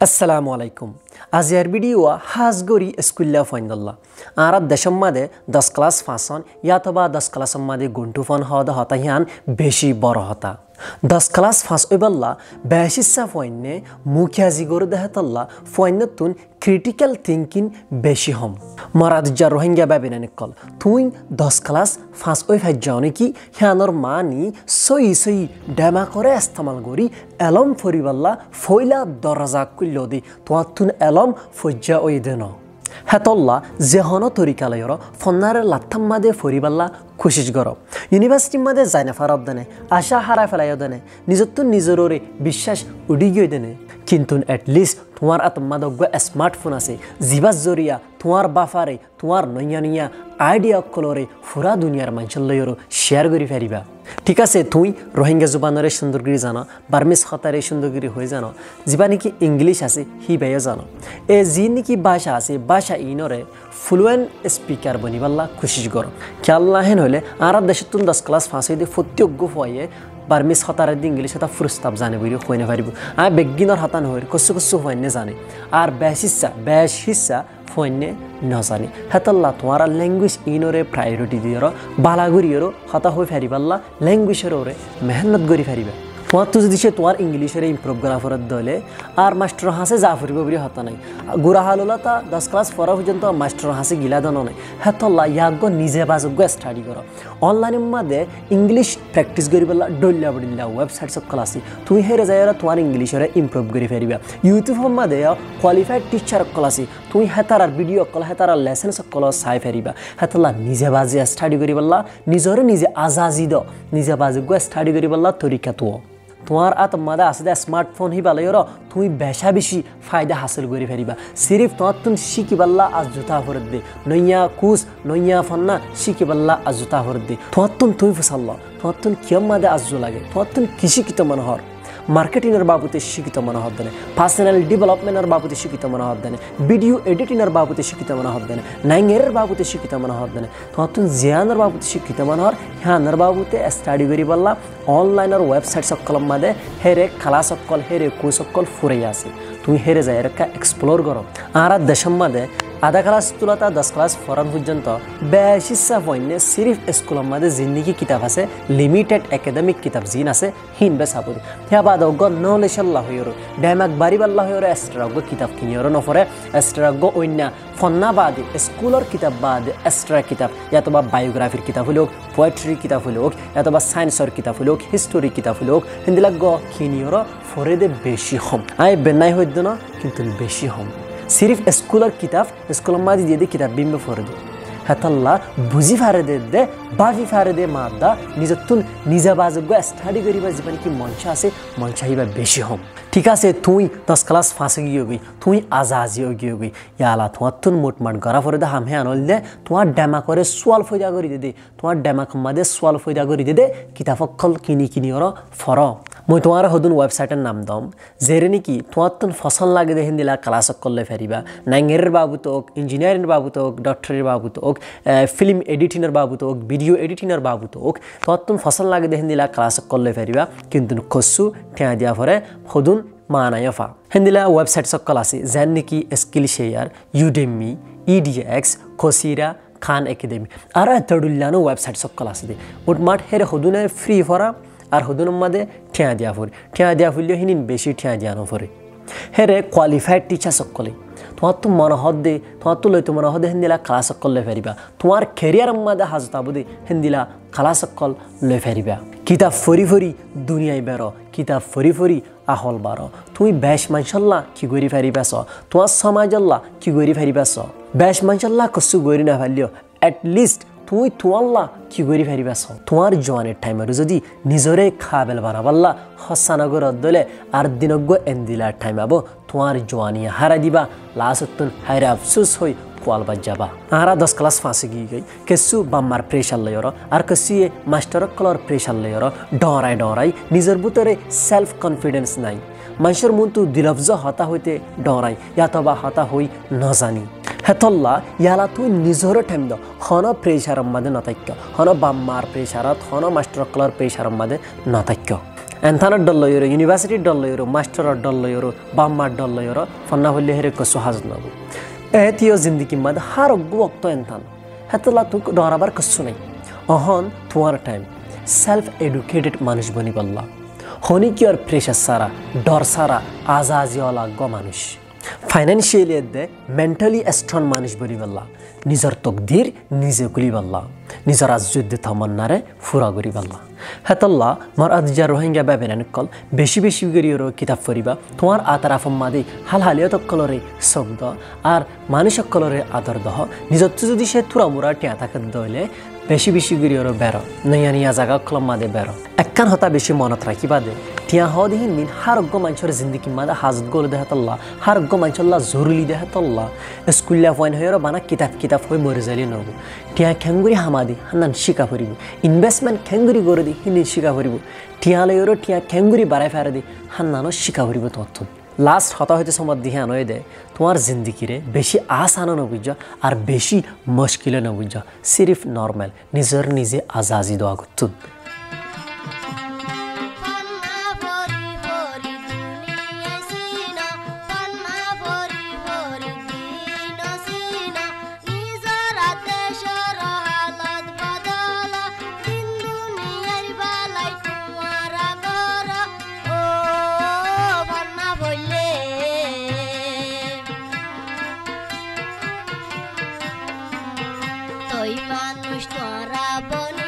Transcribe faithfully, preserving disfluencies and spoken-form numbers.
আসসালামু আলাইকুম আজিয়ার ভিডিও হাজগরি স্কুল্লা ফাইনাল্লাহ আর দেশম মাদে দশ ক্লাস ফাঁসন ইয়াতবা দশ ক্লাস মাদে গুন্টু ফন হদ হতাহিয়ান বেশি বড় হতা দশ ক্লাস ফাঁস ওইবাল্লা বেশিসা ফয়নে মুখিয়া জিগর দেহতল্লা ফয়নতুন ক্রিটিক্যাল থিঙ্কিং বেশি হম মরাদুজ্জা রোহিঙ্গা বাবিনা নিকল তুই দশ ক্লাস ফাঁস ওই ফাইজ যাও নাকি হ্যানর মানি সই সই ডেমা করে ইস্তেমাল করি এলম ফরিবাল্লা ফইলা দরজা কুল্ল দি তোমার তুন এলম ফজ্জা ওই দেন হেতল্লা যেহন তরিকালয়র ফন্নারে লাত্থাম মাদে ফরিবাল্লা খুশিস গর ইউনিভার্সিটি মাদে যায়না ফারব দেনে আশা হারা ফেলাই দেনে নিজর তুন নিজরে বিশ্বাস উডি গিয়ে দেনে কিন্তু এটলিস্ট তোমার আত্মাদজ্ঞ স্মার্টফোন আছে জিবাস জরিয়া তোমার বাফারে তোমার নইয়া নইয়া আইডিয়া অকলরে ফুরা দুনিয়ার মানুষের লয়রও শেয়ার করি ফেরিবা ঠিক আছে তুই রোহিঙ্গা জুবানরে সুন্দরগিরি জানো বার্মিস খতারে সুন্দরগিরি হয়ে জানো যা নাকি ইংলিশ আছে হি বেয়ে জানো এ যি নাকি ভাষা আছে ভাষা ইনরে ফ্লুয়েন্ট স্পিকার বনিবাল্লা খুশিস গর খেয়াল হেন হলে আর দেশের তুন দশ ক্লাস ফাঁস হয়ে ফত্যজ্ঞ হয়ে বার্মিস হতারে দি ইংলিশ হতা ফুরস্তাব জানে বই হইনে পারিব আর বেগিনর হতান হয়ে কসু কসু হইনে জানে আর বেশ হিসা বেশ হিসা ফোনে নজানি হেতল্লা তোমার ল্যাঙ্গুয়েজ ইনরে প্রায়োরিটি দিয়র বালাগুড়িয়রও হতা হয়ে ফেরিবাল্লা ল্যাঙ্গুয়েজের ওরে মেহনত করি ফেরিবা তোমার তো যদি সে তোমার ইংলিশের ইম্প্রুভ করা ফরত দলে আর মাস্টার হাসে যা ফুরিব বলে হতা নাই গুড়া হালুলা তা দশ ক্লাস পড়া পর্যন্ত মাস্টার হাসে গিলা দানো নাই হেতল্লা ইয়াগ নিজে বাযোগ্য স্টাডি করো অনলাইনের মাঝে ইংলিশ প্র্যাকটিস করি পেলা ডলিয়া বডিল্লা ওয়েবসাইট সকল আছে তুমি হেরে যাই তোমার ইংলিশের ইম্প্রুভ করে ফেরিবা ইউটিউবের মাঝে কোয়ালিফাইড টিচার সকল আছে তুমি হেতারার ভিডিও সকল হেতারার লেসন সকল চাই ফেরিবা হেতল্লা নিজে বাজে স্টাডি করি পেলা নিজরে নিজে আজাজি দ নিজে বাযোগ্য স্টাডি করি পেলা তরিকা তো তোমার আত্মাদা আছে স্মার্টফোন হি পালাইর তুমি বেশা বেশি ফায়দা হাসিল করে ফেরিবা সিরিফ তোমার তুমি শিখিবাল্লা আজ জুতা ফরত দে নইয়া কুস নইয়া ফন্না শিখিবাল্লা আজ জুতা ফরত দে তোমার তুমি তুমি ফসাল্লা তোমার তুমি কিয়ম মাদে আজু লাগে তোমার তুমি কৃষিকিত মনোহর মার্কেটিংয়ের বাবুতে শিক্ষিত মনে হত দেনে পার্সোনাল ডেভেলপমেন্টের বাবুতে শিক্ষিত মনে হত দেনে ভিডিও এডিটিংয়ের বাবুতে শিক্ষিত মনে হত দেনে নাইঙ্গের বাবুতে শিক্ষিত মনে হত দেনে তোমার তুমি জিয়ানের বাবুতে শিক্ষিত মনে হর হ্যানের বাবুতে স্টাডি করি বললা অনলাইনের ওয়েবসাইট সকল মাদে হেরে খালা সকল হেরে কু সকল ফুরে আছে তুমি হেরে যায় এরকা এক্সপ্লোর করো আর দেশের মাদে আধা ক্লাস তুলাতা দশ ক্লাস ফরান পর্যন্ত বেশিসা ফয়নে সিরিফ স্কুলের মাঝে জিন্দিগি কিতাব আছে লিমিটেড একাডেমিক কিতাব জিন আছে হিন বে সাপুরি হ্যাঁ বাদ অজ্ঞ নলেজ আল্লাহ হইর ড্যামাক বাড়ি বাল্লাহ হইর এক্সট্রাজ্ঞ কিতাব কিনিওর নফরে এক্সট্রাজ্ঞ অন্য ফন্না বাদে স্কুলের কিতাব বাদে এক্সট্রা কিতাব ইয়াতবা বায়োগ্রাফির কিতাব হইল পোয়েট্রি কিতাব হইল ইয়াতবা সায়েন্সের কিতাব হইল হিস্টোরি কিতাব হইল হিন্দিলাজ্ঞ কিনিওর ফরে দে বেশি হম আয় বেনাই হইদ না কিন্তু বেশি হম সিরিফ স্কুলের কিতাব স্কুলের মাঝে দিয়ে দিয়ে কিতাব বিম্ব ফরে দে হেতাল্লা বুঝি ফারে দে দে বাভি ফারে দে মাদা নিজের তুন নিজে বাযোগ্য স্টাডি করিবা জীবনে কি মঞ্চ আছে মঞ্চ হইবা বেশি হম ঠিক আছে তুই দশ ক্লাস ফাঁসে গিয়ে গই তুই আজাজিও গিয়ে গই ইয়ালা তোমার তুন মোটমাট গড়া ফরে দে হামহে আনল দে তোমার ডেমা করে সোয়াল ফয়দা করি দে দে তোমার ডেমা মাদে সোয়াল ফয়দা করি দে দে কিতাব অকল কিনি কিনি ওর ফর মই তোমার হদুন ওয়েবসাইটের নাম দম যেরে নাকি তোমার তুন ফসল লাগে দেখেন দিলা ক্লাস করলে ফেরিবা নাইঙ্গের বাবুত হোক ইঞ্জিনিয়ারিং বাবুত হোক ডক্টরের বাবুত হোক ফিল্ম এডিটিংয়ের বাবুত হোক ভিডিও এডিটিংয়ের বাবুত হোক তোমার তুন ফসল লাগে দেখেন দিলা ক্লাস করলে ফেরিবা কিন্তু খসু ঠেয়া দিয়া ফরে হদুন মানায়ফা হেন্দিলা ওয়েবসাইট সকল আছে যেন নাকি স্কিল শেয়ার ইউডেমি ইডিএক্স খসিরা খান একাডেমি আর তড়ুল্লানো ওয়েবসাইট সকল আছে দে মোটমাট হেরে হদুনে ফ্রি ফরা আর হদুনের মাঝে ঠেয়া দিয়া ফুরি ঠেয়া দিয়া ফুরলেও হিনিন বেশি ঠেয়া দিয়া নফরে হেরে কোয়ালিফাইড টিচার সকলে তোমার তো মনোহদ দে তোমার তো লইতো মনোহদ হিন্দিলা ক্লাস সকল লই ফেরিবা তোমার কেরিয়ারের মাঝে হাজতাবো দে হিন্দিলা ক্লাস সকল লই ফেরিবা কিতাব ফরি ফরি দুনিয়ায় বেরো কিতাব ফরি ফরি আহল বারো তুমি বেশ মানসাল্লাহ কি গরি ফেরিবাস তোমার সমাজল্লাহ কি গরি ফেরিবাস বেশ মানসাল্লাহ কসু গরি না ফেললিও এটলিস্ট তুই তোয়াল্লা কি করি ফেরিবাস তোমার জোয়ানের টাইমের যদি নিজরে খাবেল বানাবাল্লা হসানগর দলে আর দিনজ্ঞ এন্দিলার টাইম আবো তোমার জোয়ানিয়া হারা দিবা লাসতুন হায়রা আফসুস হই কোয়ালবাদ যাবা আরা দশ ক্লাস ফাঁসে গিয়ে গই কেসু বাম্মার প্রেশার লয়র আর কেসিয়ে মাস্টার কলর প্রেশার লয়র ডরাই ডরাই নিজের ভিতরে সেলফ কনফিডেন্স নাই মানুষের মনতু দিলফজ হতা হইতে ডরাই ইয়াতবা হতা হই নজানি হেতল্লা ইয়ালা তুই নিজরে টাইম দ হন প্রেশারের মাঝে নতাক্য হন বাম্মার প্রেশারত হন মাস্টার কলর প্রেশারের মাঝে নতাক্য এনথানের ডল লইরো ইউনিভার্সিটির ডল লইরো মাস্টারের ডল লইরো বাম্মার ডল লইরো ফন্না হইলে হেরে কসু হাজ নবু এতিও জিন্দিগি মাদ হার ওক্ত এনথান হেতলা তুক ডরাবার কসু নাই অহন তোমার টাইম সেলফ এডুকেটেড মানুষ বনি বললা হনি কি আর প্রেশার সারা ডর সারা আজাজিওয়ালা গ মানুষ ফাইন্যান্সিয়ালি দে মেন্টালি স্ট্রং মানুষ বনি বললা নিজের তকদির নিজে গুলি বললা নিজের আজুদ্দি থামন্নারে ফুরা করি বললা হেতল্লা মর আদিজা রোহিঙ্গা ব্যাবেন কল বেশি বেশি করিও কিতাব পড়িবা তোমার আতারাফম মাদি হাল হালিয়ত কলরে শব্দ আর মানুষ কলরে আদর দহ নিজত যদি সে তুরা মুরা টিয়া থাকে দইলে বেশি বেশি করিও বের নইয়া নিয়া জায়গা কলম মাদে বের একখান হতা বেশি মনত রাখিবা দে টিয়া হ দিন দিন হারগ্য মানুষের জিন্দিগি মাদে হাজত গোল দেহাতল্লা হারগ্য মানুষল্লা জরুরি দেহাতল্লা স্কুল্লা পয়েন্ট হয়ে বানা কিতাব কিতাব হয়ে মরে যালি নব টিয়া খেঙ্গুরি হামাদি হান্নান শিকা ফুরিব ইনভেস্টমেন্ট খেঙ্গুরি করে দি হিন্দি শিকা ফুরিব টিয়া লইরো টিয়া খেঙ্গুরি বাড়াই ফেরে দি হান্নানো শিকা ফুরিব তথ্য লাস্ট হতা হইতে সময় দিহে আনয় দে তোমার জিন্দিগিরে বেশি আসানো নবুঝ আর বেশি মুশকিলে নবুঝ সিরিফ নর্মাল নিজের নিজে আজাজি দোয়া করতুন মানুষ তোরা বনে